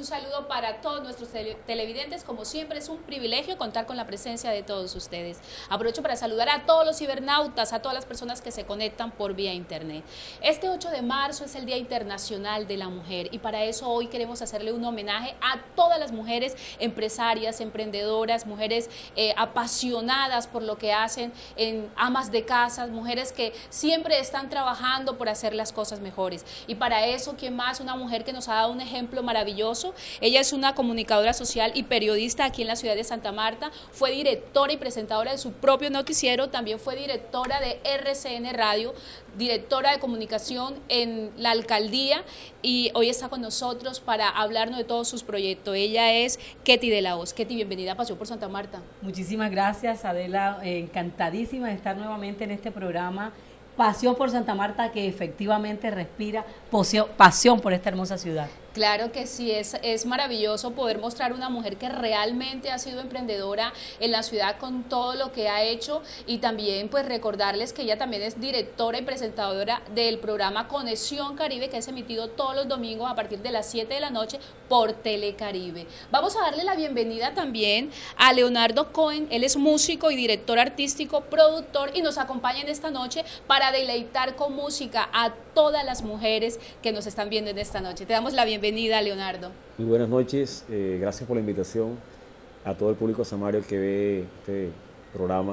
saludo para todos nuestros televidentes. Como siempre, es un privilegio contar con la presencia de todos ustedes. Aprovecho para saludar a todos los cibernautas, a todas las personas que se conectan por vía internet. Este 8 de marzo es el Día Internacional de la Mujer y para eso hoy queremos hacerle un homenaje a todas las mujeres empresarias, emprendedoras, mujeres apasionadas por lo que hacen, amas de casa, mujeres que siempre están trabajando por hacer las cosas mejores. Y para eso, ¿quién más? Una mujer que nos ha dado un ejemplo maravilloso. Ella es una comunicadora social y periodista aquí en la ciudad de Santa Marta, fue directora y presentadora de su propio noticiero, también fue directora de RCN Radio, directora de comunicación en la alcaldía y hoy está con nosotros para hablarnos de todos sus proyectos. Ella es Ketty de la Hoz. Ketty, bienvenida a Pasión por Santa Marta. Muchísimas gracias, Adela, encantadísima de estar nuevamente en este programa Pasión por Santa Marta, que efectivamente respira pasión por esta hermosa ciudad. Claro que sí, es maravilloso poder mostrar una mujer que realmente ha sido emprendedora en la ciudad con todo lo que ha hecho y también pues recordarles que ella también es directora y presentadora del programa Conexión Caribe, que es emitido todos los domingos a partir de las 7 de la noche por Telecaribe. Vamos a darle la bienvenida también a Leonardo Cohen. Él es músico y director artístico, productor y nos acompaña en esta noche para deleitar con música a todas las mujeres que nos están viendo en esta noche. Te damos la bienvenida, Leonardo. Muy buenas noches, gracias por la invitación a todo el público samario que ve este programa.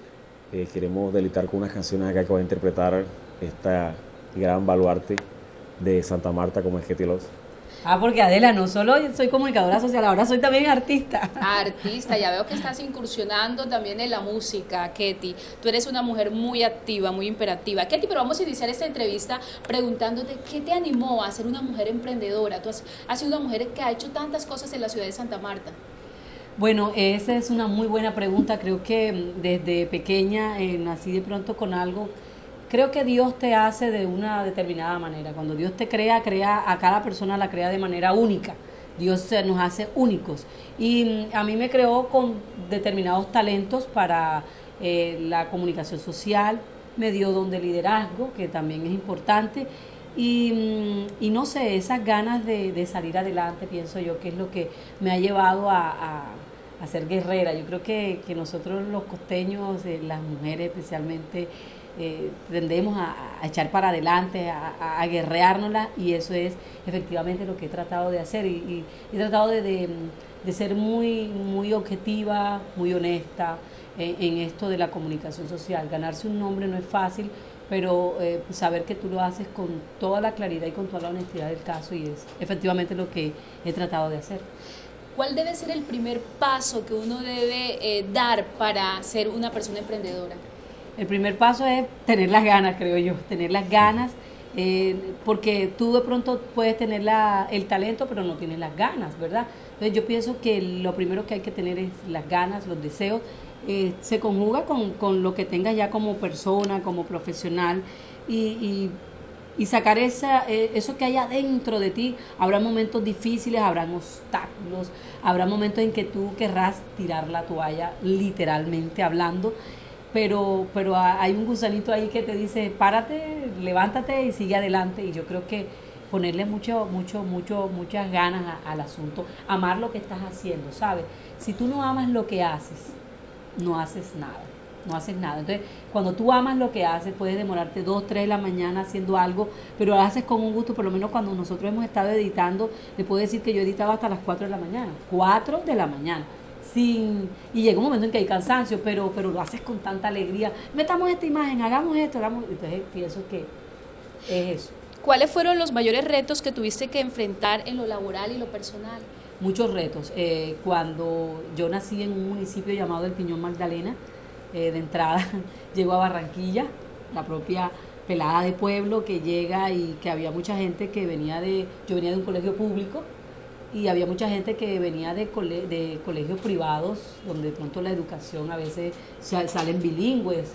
Queremos deleitar con unas canciones acá que va a interpretar esta gran baluarte de Santa Marta como es Ketty de la Hoz. Porque Adela, no solo soy comunicadora social, ahora soy también artista. Artista, ya veo que estás incursionando también en la música, Ketty. Tú eres una mujer muy activa, muy imperativa. Ketty, pero vamos a iniciar esta entrevista preguntándote qué te animó a ser una mujer emprendedora. Tú has sido una mujer que ha hecho tantas cosas en la ciudad de Santa Marta. Bueno, esa es una muy buena pregunta. Creo que desde pequeña nací de pronto con algo. Creo que Dios te hace de una determinada manera. Cuando Dios te crea a cada persona la crea de manera única. Dios nos hace únicos. Y a mí me creó con determinados talentos para la comunicación social, me dio don de liderazgo, que también es importante. Y no sé, esas ganas de salir adelante, pienso yo, que es lo que me ha llevado a ser guerrera. Yo creo que nosotros los costeños, las mujeres especialmente, tendemos a echar para adelante, a guerreárnosla, y eso es efectivamente lo que he tratado de hacer y he tratado de ser muy objetiva, muy honesta en esto de la comunicación social. Ganarse un nombre no es fácil, pero saber que tú lo haces con toda la claridad y con toda la honestidad del caso, y es efectivamente lo que he tratado de hacer. ¿Cuál debe ser el primer paso que uno debe dar para ser una persona emprendedora? El primer paso es tener las ganas, creo yo, tener las ganas, porque tú de pronto puedes tener el talento, pero no tienes las ganas, ¿verdad? Entonces yo pienso que lo primero que hay que tener es las ganas, los deseos, se conjuga con lo que tengas ya como persona, como profesional, y sacar eso que hay adentro de ti. Habrá momentos difíciles, habrá obstáculos, habrá momentos en que tú querrás tirar la toalla, literalmente hablando, pero hay un gusanito ahí que te dice, párate, levántate y sigue adelante. Y yo creo que ponerle muchas ganas al asunto, amar lo que estás haciendo, ¿sabes? Si tú no amas lo que haces, no haces nada. Entonces, cuando tú amas lo que haces, puedes demorarte 2, 3 de la mañana haciendo algo, pero lo haces con un gusto. Por lo menos cuando nosotros hemos estado editando, le puedo decir que yo editaba hasta las 4 de la mañana, 4 de la mañana. Y llega un momento en que hay cansancio, pero lo haces con tanta alegría. Metamos esta imagen, hagamos esto, entonces pienso que es eso. ¿Cuáles fueron los mayores retos que tuviste que enfrentar en lo laboral y lo personal? Muchos retos. Cuando yo nací en un municipio llamado El Piñón Magdalena, de entrada llego a Barranquilla, la propia pelada de pueblo que llega, y que había mucha gente que yo venía de un colegio público, y había mucha gente que venía de colegios privados, donde de pronto la educación a veces salen bilingües.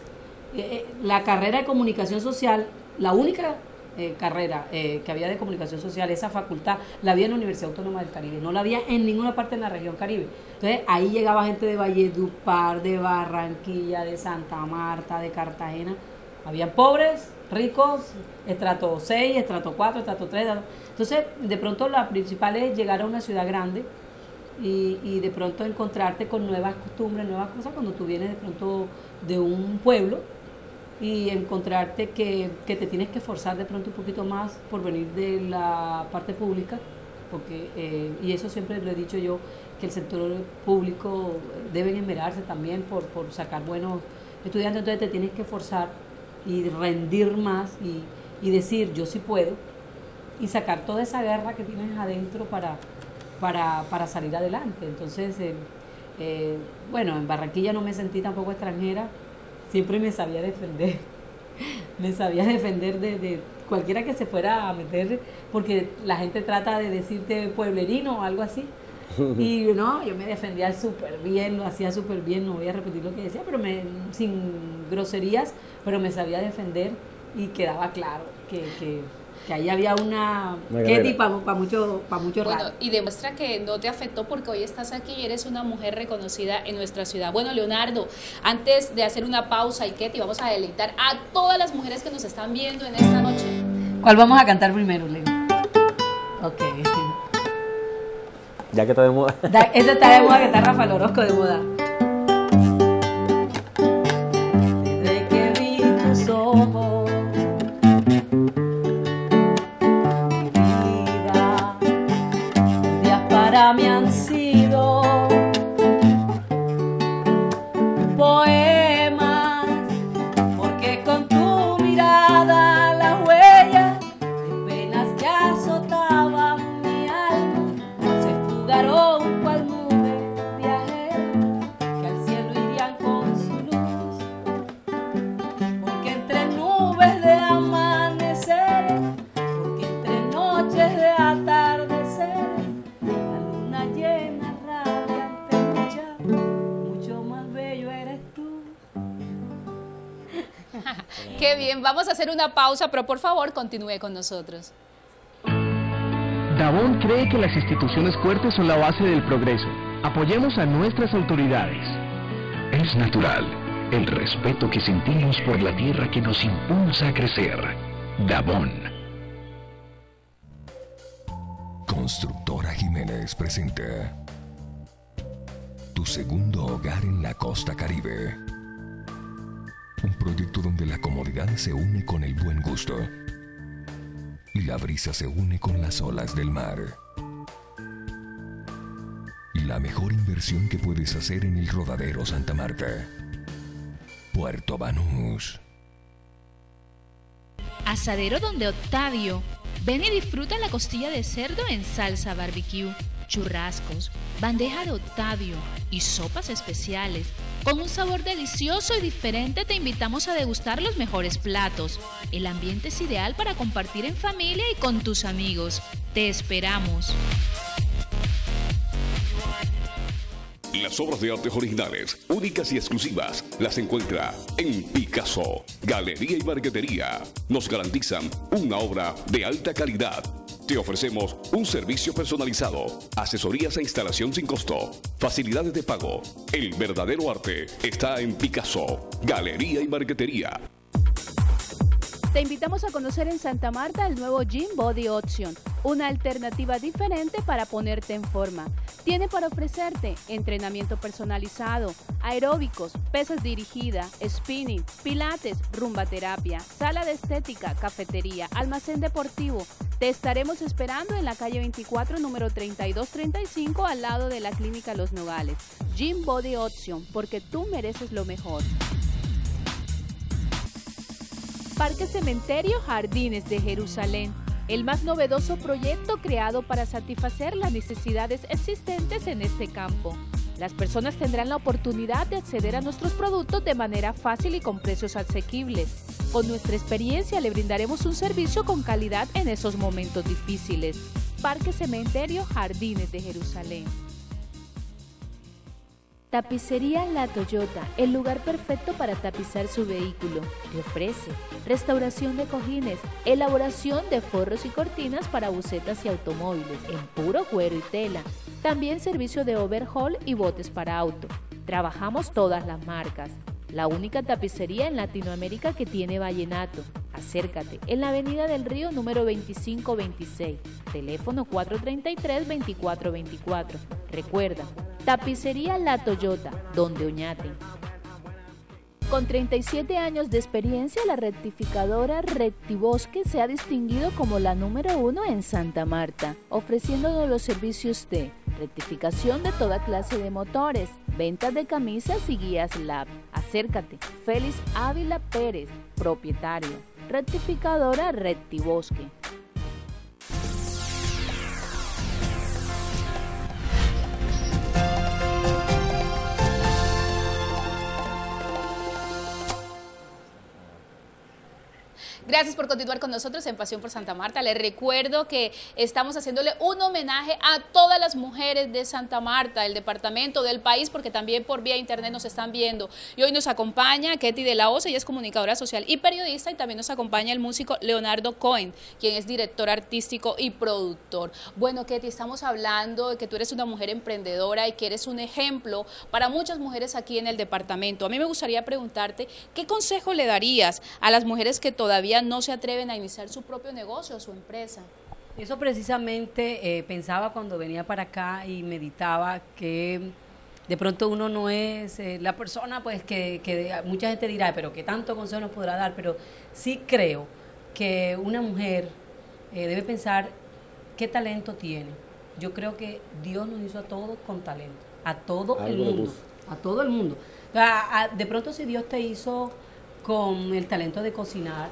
La carrera de comunicación social, la única carrera que había de comunicación social, esa facultad, la había en la Universidad Autónoma del Caribe, no la había en ninguna parte en la región Caribe. Entonces ahí llegaba gente de Valledupar, de Barranquilla, de Santa Marta, de Cartagena. Habían pobres ricos, estrato 6, estrato 4, estrato 3. Entonces, de pronto la principal es llegar a una ciudad grande y de pronto encontrarte con nuevas costumbres, nuevas cosas, cuando tú vienes de pronto de un pueblo y encontrarte que te tienes que esforzar de pronto un poquito más por venir de la parte pública, porque y eso siempre lo he dicho yo, que el sector público deben esmerarse también por sacar buenos estudiantes, entonces te tienes que esforzar y rendir más y decir yo sí puedo y sacar toda esa garra que tienes adentro para salir adelante. Entonces, bueno, en Barranquilla no me sentí tampoco extranjera, siempre me sabía defender, de cualquiera que se fuera a meter, porque la gente trata de decirte pueblerino o algo así. Y no, yo me defendía súper bien, lo hacía súper bien, no voy a repetir lo que decía, pero sin groserías, pero me sabía defender y quedaba claro que ahí había una Ketty para mucho bueno, rato. Y demuestra que no te afectó porque hoy estás aquí y eres una mujer reconocida en nuestra ciudad. Bueno, Leonardo, antes de hacer una pausa y Ketty, vamos a deleitar a todas las mujeres que nos están viendo en esta noche. ¿Cuál vamos a cantar primero, Leo? Ok. Ya que está de moda. Esa está de moda, que está Rafael Orozco de moda. Desde que vi tus ojos, vida, días para mí han sido poemas, porque con tu mirada las huellas de penas que azotaban mi alma se fugaron cual nube viajera que al cielo irían con su luz, porque entre nubes de amaneceres, porque entre noches de atardeceres, la luna llena radiante mucho más bello eres tú. Qué bien, vamos a hacer una pausa, pero por favor continúe con nosotros. Dabón cree que las instituciones fuertes son la base del progreso. Apoyemos a nuestras autoridades. Es natural el respeto que sentimos por la tierra que nos impulsa a crecer. Dabón. Constructora Jiménez presenta Tu segundo hogar en la costa Caribe. Un proyecto donde la comodidad se une con el buen gusto y la brisa se une con las olas del mar. La mejor inversión que puedes hacer en el Rodadero Santa Marta. Puerto Banús. Asadero Donde Octavio. Ven y disfruta la costilla de cerdo en salsa barbecue, churrascos, bandeja de Octavio y sopas especiales. Con un sabor delicioso y diferente te invitamos a degustar los mejores platos. El ambiente es ideal para compartir en familia y con tus amigos. Te esperamos. Las obras de arte originales, únicas y exclusivas, las encuentra en Picasso, Galería y Marquetería. Nos garantizan una obra de alta calidad. Te ofrecemos un servicio personalizado, asesorías e instalación sin costo, facilidades de pago. El verdadero arte está en Picasso, Galería y Marquetería. Te invitamos a conocer en Santa Marta el nuevo Gym Body Option, una alternativa diferente para ponerte en forma. Tiene para ofrecerte entrenamiento personalizado, aeróbicos, pesas dirigidas, spinning, pilates, rumba terapia, sala de estética, cafetería, almacén deportivo. Te estaremos esperando en la calle 24, número 3235, al lado de la Clínica Los Nogales. Gym Body Option, porque tú mereces lo mejor. Parque Cementerio Jardines de Jerusalén, el más novedoso proyecto creado para satisfacer las necesidades existentes en este campo. Las personas tendrán la oportunidad de acceder a nuestros productos de manera fácil y con precios asequibles. Con nuestra experiencia le brindaremos un servicio con calidad en esos momentos difíciles. Parque Cementerio Jardines de Jerusalén. Tapicería La Toyota, el lugar perfecto para tapizar su vehículo. Te ofrece restauración de cojines, elaboración de forros y cortinas para bucetas y automóviles en puro cuero y tela. También servicio de overhaul y botes para auto. Trabajamos todas las marcas. La única tapicería en Latinoamérica que tiene vallenato. Acércate en la Avenida del Río número 2526, teléfono 433-2424. Recuerda, Tapicería La Toyota, donde Oñate. Con 37 años de experiencia, la rectificadora Rectibosque se ha distinguido como la número 1 en Santa Marta, ofreciéndonos los servicios de rectificación de toda clase de motores, ventas de camisas y guías LAB. Acércate, Félix Ávila Pérez, propietario. Rectificadora Rectibosque. Gracias por continuar con nosotros en Pasión por Santa Marta. Les recuerdo que estamos haciéndole un homenaje a todas las mujeres de Santa Marta, del departamento, del país, porque también por vía internet nos están viendo. Y hoy nos acompaña Ketty de la Osa, ella es comunicadora social y periodista, y también nos acompaña el músico Leonardo Cohen, quien es director artístico y productor. Bueno, Ketty, estamos hablando de que tú eres una mujer emprendedora y que eres un ejemplo para muchas mujeres aquí en el departamento. A mí me gustaría preguntarte, ¿qué consejo le darías a las mujeres que todavía no se atreven a iniciar su propio negocio o su empresa? Eso precisamente pensaba cuando venía para acá y meditaba que de pronto uno no es la persona pues que mucha gente dirá, pero ¿qué tanto consejo nos podrá dar? Pero sí creo que una mujer debe pensar qué talento tiene. Yo creo que Dios nos hizo a todos con talento, a todo el mundo, a todo el mundo. De pronto si Dios te hizo con el talento de cocinar,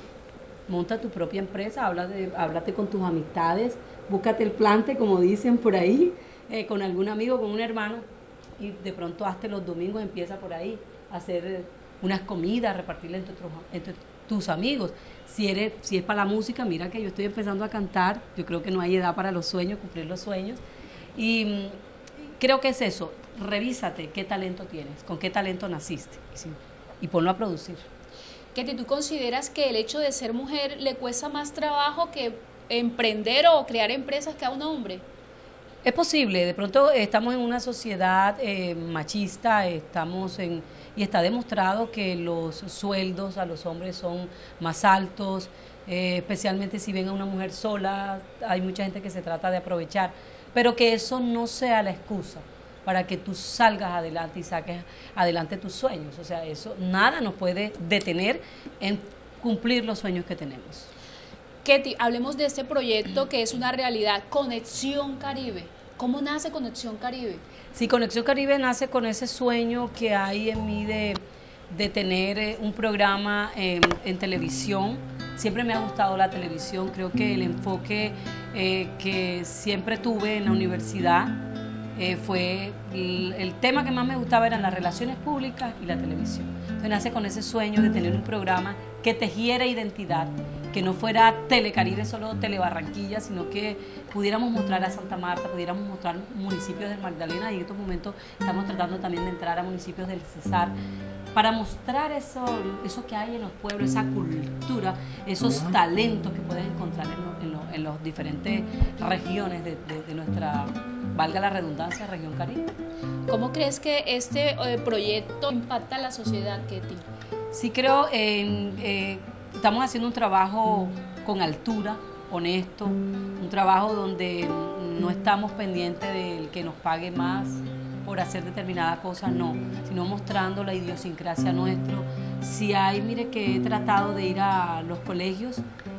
monta tu propia empresa, háblate con tus amistades, búscate el plante, como dicen por ahí, con algún amigo, con un hermano, y de pronto hazte los domingos, empieza por ahí, a hacer unas comidas, repartirlas entre tus amigos. Si es para la música, mira que yo estoy empezando a cantar, yo creo que no hay edad para los sueños, cumplir los sueños, y creo que es eso, revísate qué talento tienes, con qué talento naciste, ¿sí? Y ponlo a producir. Ketty, ¿tú consideras que el hecho de ser mujer le cuesta más trabajo que emprender o crear empresas que a un hombre? Es posible, de pronto estamos en una sociedad machista, y está demostrado que los sueldos a los hombres son más altos, especialmente si ven a una mujer sola, hay mucha gente que se trata de aprovechar, pero que eso no sea la excusa para que tú salgas adelante y saques adelante tus sueños. O sea, eso nada nos puede detener en cumplir los sueños que tenemos. Ketty, hablemos de este proyecto que es una realidad, Conexión Caribe. ¿Cómo nace Conexión Caribe? Sí, Conexión Caribe nace con ese sueño que hay en mí de tener un programa en televisión. Siempre me ha gustado la televisión, creo que el enfoque que siempre tuve en la universidad fue el tema que más me gustaba eran las relaciones públicas y la televisión. Entonces nace con ese sueño de tener un programa que tejiera identidad, que no fuera Telecaribe, solo Telebarranquilla, sino que pudiéramos mostrar a Santa Marta, pudiéramos mostrar municipios del Magdalena, y en estos momentos estamos tratando también de entrar a municipios del Cesar, para mostrar eso que hay en los pueblos, esa cultura, esos talentos que puedes encontrar en las diferentes regiones de nuestra, valga la redundancia, región Caribe. ¿Cómo crees que este proyecto impacta a la sociedad, Ketty? Sí, creo estamos haciendo un trabajo con altura, honesto, un trabajo donde no estamos pendientes del que nos pague más por hacer determinada cosa, no, sino mostrando la idiosincrasia nuestra. Si hay, mire que he tratado de ir a los colegios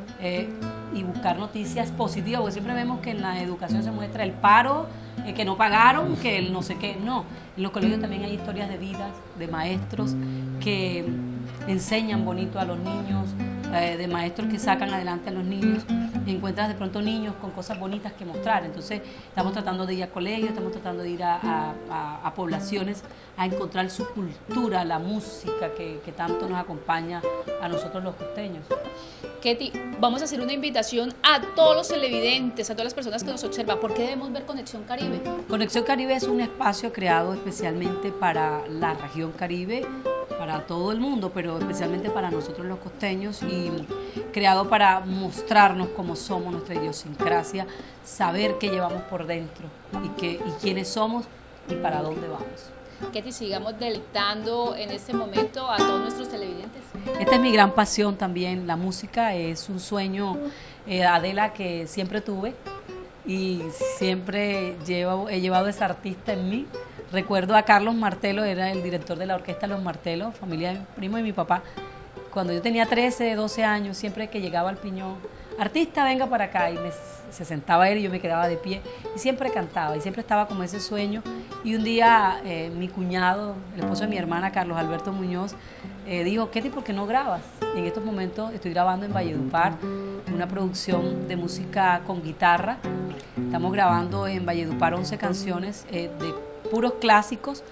y buscar noticias positivas, porque siempre vemos que en la educación se muestra el paro, que no pagaron, que el no sé qué, no. En los colegios también hay historias de vidas, de maestros que enseñan bonito a los niños, de maestros que sacan adelante a los niños, y encuentras de pronto niños con cosas bonitas que mostrar. Entonces estamos tratando de ir a colegios, estamos tratando de ir a poblaciones a encontrar su cultura, la música que tanto nos acompaña a nosotros los costeños. Ketty, vamos a hacer una invitación a todos los televidentes, a todas las personas que nos observan. ¿Por qué debemos ver Conexión Caribe? Conexión Caribe es un espacio creado especialmente para la región Caribe, para todo el mundo, pero especialmente para nosotros los costeños, y creado para mostrarnos cómo somos, nuestra idiosincrasia, saber qué llevamos por dentro y quiénes somos y para dónde vamos. Ketty, sigamos deleitando en este momento a todos nuestros televidentes. Esta es mi gran pasión también, la música es un sueño, Adela, que siempre tuve y siempre he llevado ese artista en mí. Recuerdo a Carlos Martelo, era el director de la orquesta Los Martelos, familia de mi primo y mi papá. Cuando yo tenía 13, 12 años, siempre que llegaba al Piñón, artista, venga para acá, y se sentaba él y yo me quedaba de pie y siempre cantaba y siempre estaba como ese sueño. Y un día mi cuñado, el esposo de mi hermana, Carlos Alberto Muñoz, dijo, Ketty, ¿por qué no grabas? Y en estos momentos estoy grabando en Valledupar una producción de música con guitarra. Estamos grabando en Valledupar 11 canciones de puros clásicos,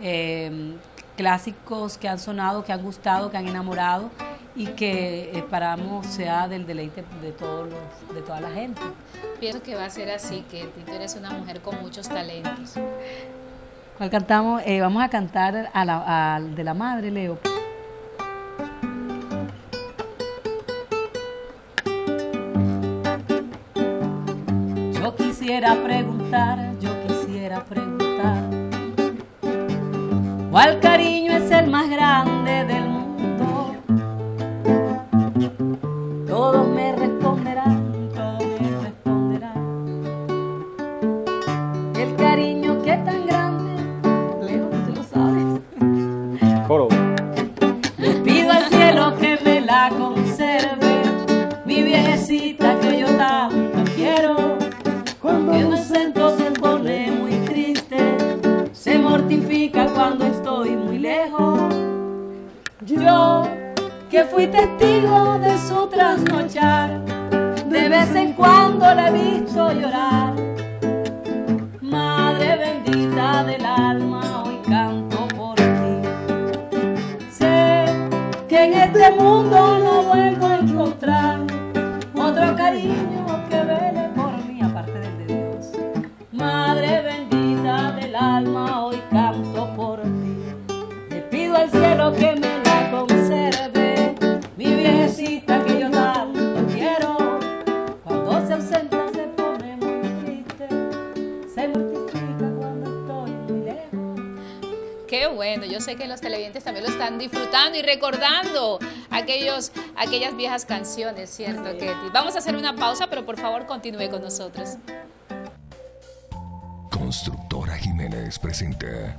clásicos que han sonado, que han gustado, que han enamorado y que esperamos sea del deleite de toda la gente. Pienso que va a ser así, Ketty, tú eres una mujer con muchos talentos. ¿Cuál cantamos? Vamos a cantar al de la madre, Leo. Yo quisiera preguntar, ¿cuál cariño es el más grande del mundo? Todos me responderán. El cariño que es tan grande, Leo, ¿tú lo sabes? Coro. Le pido al cielo que me la conserve, mi viejecita que yo tanto quiero. Cuando me siento se pone muy triste, se mortifica cuando estoy muy lejos. Yo, que fui testigo de su trasnochar, de vez en cuando la he visto llorar. Madre bendita del alma, hoy canto por ti. Sé que en este mundo no vuelvo a encontrar otro cariño que vele por mí, aparte del de Dios. Madre bendita del alma, hoy canto por ti. Le pido al cielo que me la conserve, mi viejecita que yo tanto quiero. Cuando se ausenta se pone muy triste, se mortifica cuando estoy muy lejos. Qué bueno, yo sé que los televidentes también lo están disfrutando y recordando aquellas viejas canciones, ¿cierto, Ketty? Vamos a hacer una pausa, pero por favor continúe con nosotros. Constructora Jiménez presenta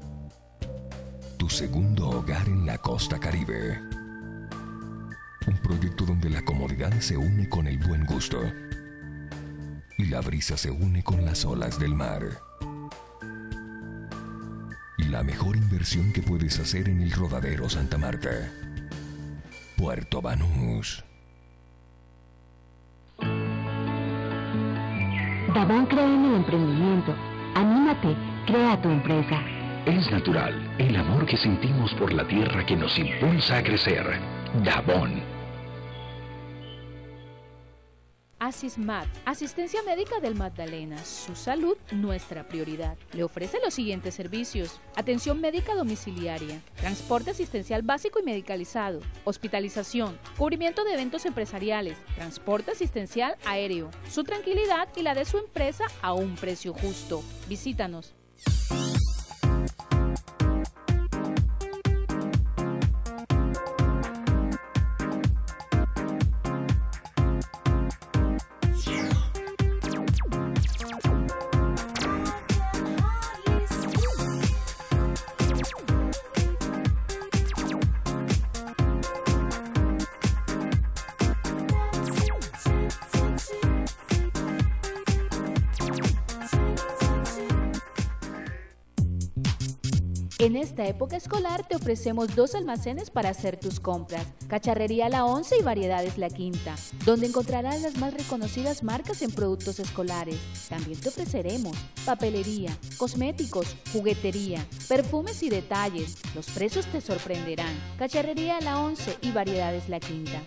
Tu segundo hogar en la costa Caribe. Un proyecto donde la comodidad se une con el buen gusto y la brisa se une con las olas del mar. La mejor inversión que puedes hacer en el Rodadero Santa Marta. Puerto Banús. Dabán cree en el emprendimiento. Anímate, crea tu empresa. Es natural el amor que sentimos por la tierra que nos impulsa a crecer. Dabón. Asismat, Asistencia Médica del Magdalena. Su salud, nuestra prioridad. Le ofrece los siguientes servicios: atención médica domiciliaria, transporte asistencial básico y medicalizado, hospitalización, cubrimiento de eventos empresariales, transporte asistencial aéreo. Su tranquilidad y la de su empresa a un precio justo. Visítanos. En esta época escolar te ofrecemos 2 almacenes para hacer tus compras: Cacharrería La 11 y Variedades La Quinta, donde encontrarás las más reconocidas marcas en productos escolares. También te ofreceremos papelería, cosméticos, juguetería, perfumes y detalles. Los precios te sorprenderán. Cacharrería La 11 y Variedades La Quinta.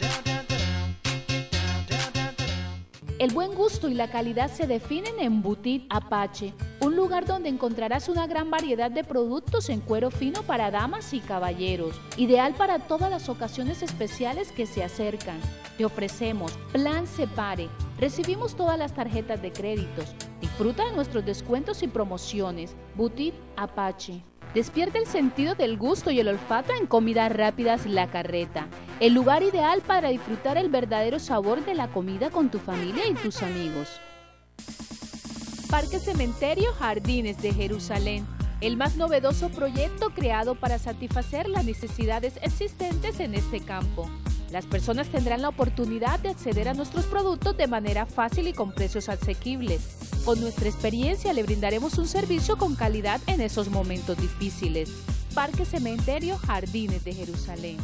El buen gusto y la calidad se definen en Boutique Apache, un lugar donde encontrarás una gran variedad de productos en cuero fino para damas y caballeros, ideal para todas las ocasiones especiales que se acercan. Te ofrecemos Plan Separe, recibimos todas las tarjetas de créditos, disfruta de nuestros descuentos y promociones. Boutique Apache. Despierta el sentido del gusto y el olfato en Comidas Rápidas La Carreta, el lugar ideal para disfrutar el verdadero sabor de la comida con tu familia y tus amigos. Parque Cementerio Jardines de Jerusalén, el más novedoso proyecto creado para satisfacer las necesidades existentes en este campo. Las personas tendrán la oportunidad de acceder a nuestros productos de manera fácil y con precios asequibles. Con nuestra experiencia le brindaremos un servicio con calidad en esos momentos difíciles. Parque Cementerio Jardines de Jerusalén.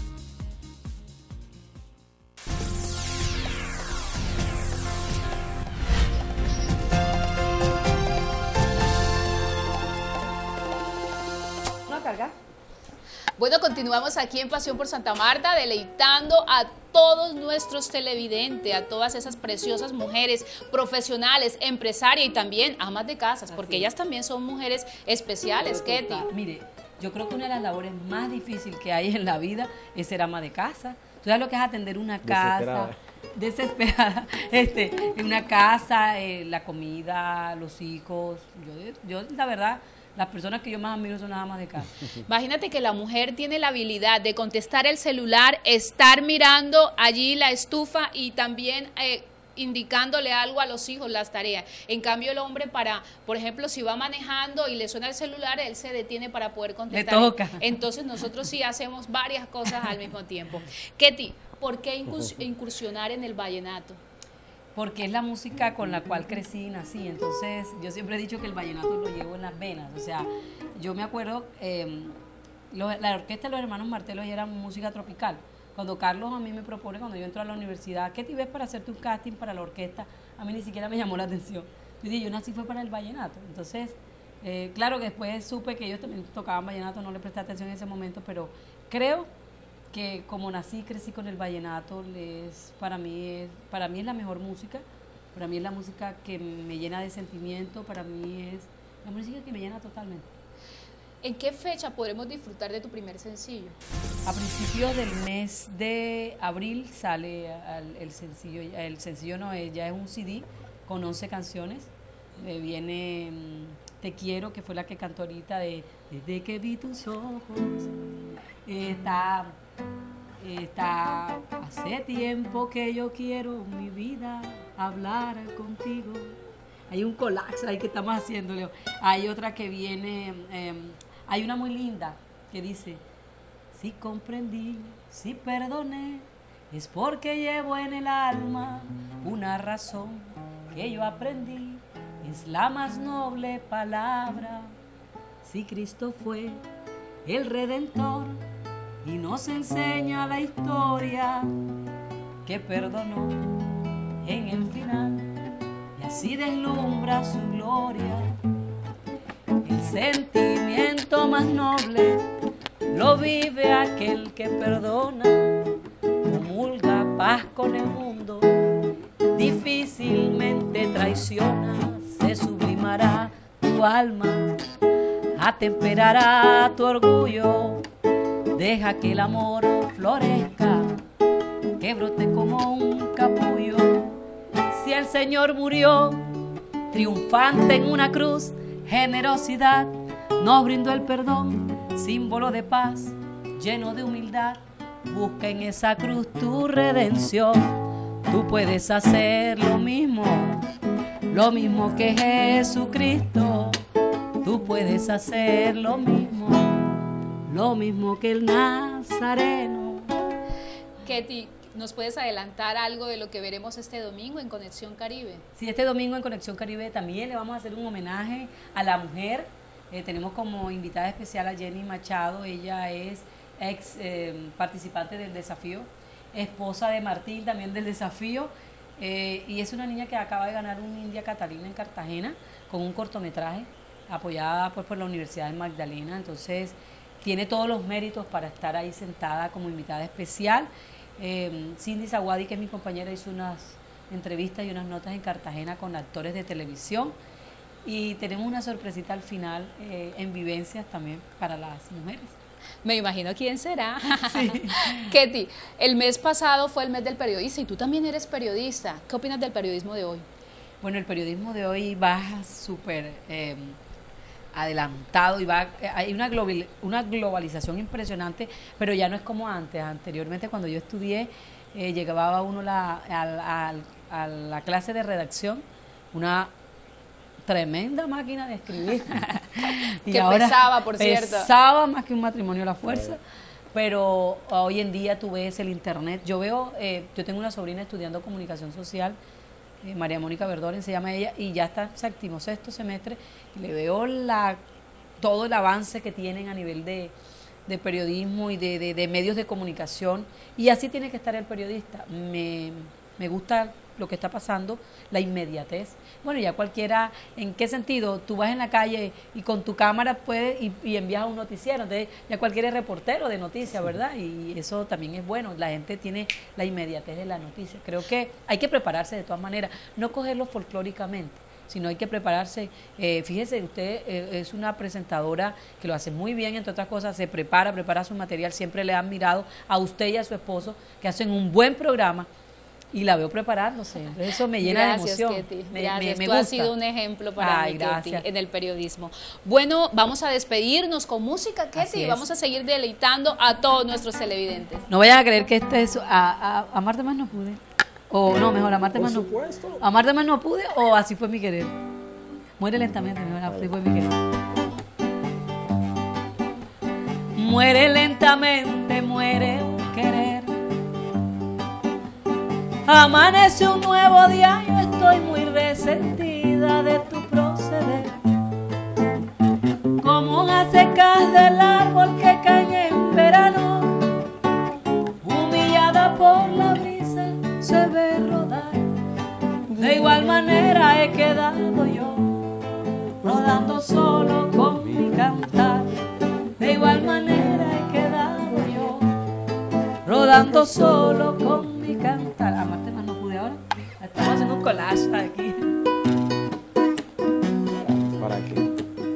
¿Una carga? Bueno, continuamos aquí en Pasión por Santa Marta, deleitando a todos nuestros televidentes, a todas esas preciosas mujeres profesionales, empresarias y también amas de casas, porque ellas también son mujeres especiales, Ketty. Mire, yo creo que una de las labores más difíciles que hay en la vida es ser ama de casa. ¿Tú sabes lo que es atender una casa? Desesperada. En una casa, la comida, los hijos. Yo la verdad, las personas que yo más admiro son las amas de casa. Imagínate que la mujer tiene la habilidad de contestar el celular, estar mirando allí la estufa y también indicándole algo a los hijos, las tareas. En cambio, el hombre por ejemplo, si va manejando y le suena el celular, él se detiene para poder contestar. Le toca. Entonces, nosotros sí hacemos varias cosas al mismo tiempo. Ketty, ¿por qué incursionar en el vallenato? Porque es la música con la cual crecí y nací. Entonces, yo siempre he dicho que el vallenato lo llevo en las venas. O sea, yo me acuerdo, la orquesta de los hermanos Martelos era música tropical. Cuando Carlos a mí me propone, cuando yo entro a la universidad, ¿qué te ves para hacerte un casting para la orquesta? A mí ni siquiera me llamó la atención. Yo dije, yo nací fue para el vallenato. Entonces, claro que después supe que ellos también tocaban vallenato, no le presté atención en ese momento, pero creo que como nací, crecí con el vallenato, para mí es la mejor música, para mí es la música que me llena de sentimiento, para mí es la música que me llena totalmente. ¿En qué fecha podremos disfrutar de tu primer sencillo? A principios del mes de abril sale el sencillo, ya es un CD con 11 canciones, viene Te Quiero, que fue la que cantó ahorita, Desde que vi tus ojos, está hace tiempo que yo quiero mi vida hablar contigo. Hay un collage ahí que estamos haciéndole. Hay otra que viene, hay una muy linda que dice, si comprendí, si perdoné, es porque llevo en el alma una razón que yo aprendí, es la más noble palabra. Si Cristo fue el Redentor y nos enseña la historia que perdonó en el final y así deslumbra su gloria. El sentimiento más noble lo vive aquel que perdona, comulga paz con el mundo, difícilmente traiciona, se sublimará tu alma, atemperará tu orgullo. Deja que el amor florezca, que brote como un capullo. Si el Señor murió triunfante en una cruz, generosidad nos brindó el perdón, símbolo de paz, lleno de humildad. Busca en esa cruz tu redención. Tú puedes hacer lo mismo que Jesucristo. Tú puedes hacer lo mismo que el Nazareno. Ketty, ¿nos puedes adelantar algo de lo que veremos este domingo en Conexión Caribe? Sí, este domingo en Conexión Caribe también le vamos a hacer un homenaje a la mujer. Tenemos como invitada especial a Jenny Machado. Ella es ex participante del desafío, esposa de Martín también del desafío, y es una niña que acaba de ganar un India Catalina en Cartagena con un cortometraje apoyada pues por la Universidad de Magdalena. Entonces tiene todos los méritos para estar ahí sentada como invitada especial. Cindy Zawadi, que es mi compañera, hizo unas entrevistas y unas notas en Cartagena con actores de televisión, y tenemos una sorpresita al final en vivencias también para las mujeres. Me imagino quién será. Sí. Ketty, el mes pasado fue el mes del periodista y tú también eres periodista. ¿Qué opinas del periodismo de hoy? Bueno, el periodismo de hoy va súper adelantado y hay una globalización impresionante, pero ya no es como antes. Anteriormente, cuando yo estudié, llegaba uno a la clase de redacción, una tremenda máquina de escribir. Y que ahora pesaba, por cierto. Pesaba más que un matrimonio a la fuerza. Pero hoy en día tú ves el internet. Yo tengo una sobrina estudiando comunicación social, María Mónica Verdoren se llama ella, y ya está séptimo, sexto semestre, y le veo todo el avance que tienen a nivel de periodismo y de medios de comunicación, y así tiene que estar el periodista. Me gusta lo que está pasando, la inmediatez. Bueno, ya cualquiera, ¿en qué sentido? Tú vas en la calle y con tu cámara puedes y envías a un noticiero, entonces ya cualquiera es reportero de noticias, ¿verdad? Y eso también es bueno, la gente tiene la inmediatez de la noticia. Creo que hay que prepararse de todas maneras, no cogerlo folclóricamente, sino hay que prepararse. Fíjese, usted es una presentadora que lo hace muy bien, entre otras cosas, se prepara su material, siempre le han mirado a usted y a su esposo, que hacen un buen programa, y la veo preparándose, entonces eso me llena de emoción. Ketty. Me Tú gusta. has sido un ejemplo para mí, gracias. Ketty, en el periodismo. Bueno, vamos a despedirnos con música, Ketty, y vamos a seguir deleitando a todos nuestros televidentes. No vayan a creer que este es Amarte Más No Pude, o no, mejor Amarte Más No Pude. Amarte Más No Pude, o Así Fue Mi Querer. Muere lentamente, mejor Así Fue Mi Querer. Muere lentamente, muere un querer. Amanece un nuevo día, yo estoy muy resentida de tu proceder. Como hojas secas del árbol que cae en verano, humillada por la brisa se ve rodar. De igual manera he quedado yo, rodando solo con mi cantar. De igual manera he quedado yo, rodando solo con mi cantar. Amarte Más No Pude ahora. Estamos haciendo un collage aquí. ¿Para qué?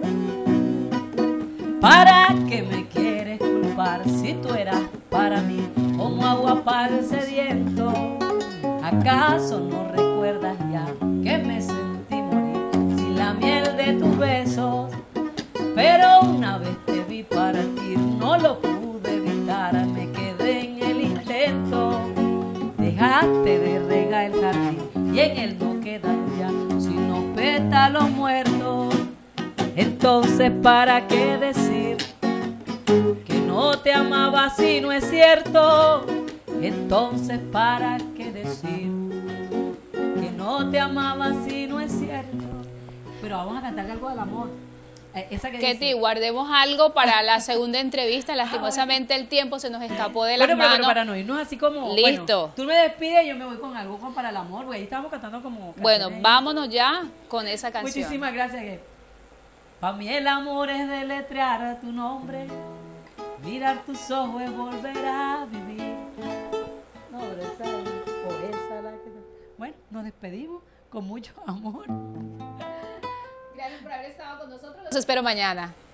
¿Para qué me quieres culpar si tú eras para mí como agua para el sediento? ¿Acaso no recuerdas ya que me sentí morir sin la miel de tus besos? Pero una vez te vi partir, no lo pude evitar, me quedé en el intento. Dejaste de regar el jardín y en él no quedan ya sino pétalos muertos. Entonces, ¿para qué decir que no te amaba si no es cierto? Entonces, ¿para qué decir que no te amaba si no es cierto? Pero vamos a cantar algo del amor. Esa que Ketty, dice, guardemos algo para la segunda entrevista. Lastimosamente el tiempo se nos escapó de las manos. Pero para no irnos así como... Listo. Bueno, tú me despides y yo me voy con algo para el amor, porque ahí estábamos cantando como... Bueno, vámonos ya con esa canción. Muchísimas gracias. Para mí el amor es deletrear tu nombre, mirar tus ojos es volver a vivir. No, pero esa la que... Bueno, nos despedimos con mucho amor. Gracias por haber estado con nosotros. Los espero mañana.